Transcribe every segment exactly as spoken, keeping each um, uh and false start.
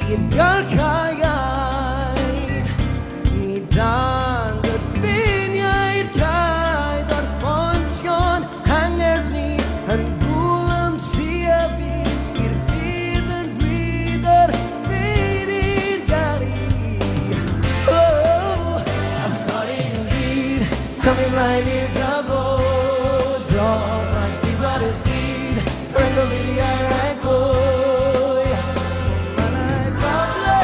i'r garchaid ni dan dy ffiniau'r caid o'r ffontion hangerdd ni yn gwl am sia fi i'r ffydd yn rhyd yr ffydd i'r gari. Oh, a thought i'n rhyd coming ymlaen i'r drafod o rhaid i gwlad y ffydd rhaid o fyd i'r egwy. Ma'na goble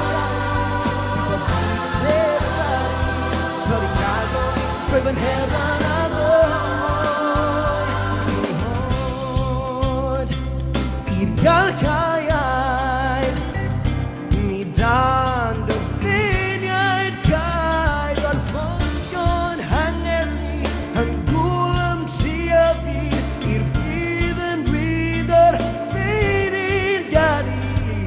torri gago trwy fy nheddau a ddwy. Ti'n hod i'r garchaid ni dan dy ffiniau'r caid o'r ffonsion hangerdd ni yn gwl am tua fi i'r ffydd yn rhydd yr ffydd i'r gari.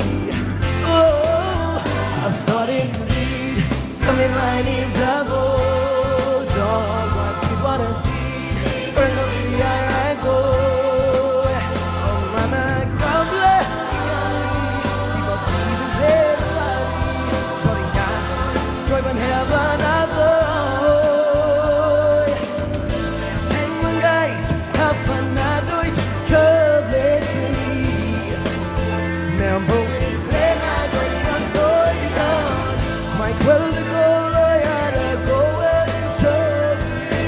Oh, a thought i'n rhydd coming ymlaen i'r drafod o gwaith i gwlad y ffydd rhwng y fidiau egwy. O ma'na goble i gari i bod byd yn lled y lari torri'n gago trwy fy nheddau a ddwy. Teimlo'n gais a ffynadwys cyfle clir mewn bywyd lle nad oes bronffoedd i hon. Mae gweld y golau ar y goel yn tyfu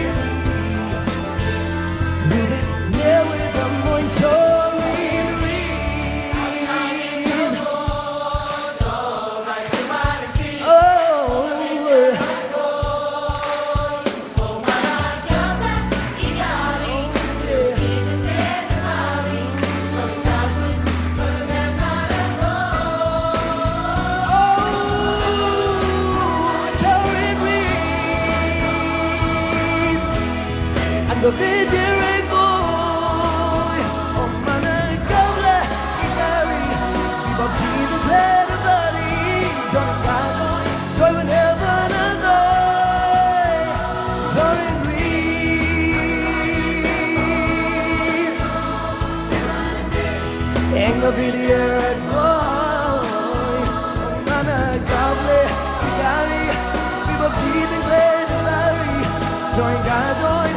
rhywbeth newydd am mwyn torri'n rhydd. Ang gabid i'r egwy. O ma'na goble i gari i bod byd yn lled y bari torri'n gago trwy fy nheddau a ddwy. Torri'n rhydd ang gabid i'r egwy. O ma'na goble i gari i bod byd yn lled y bari torri'n gago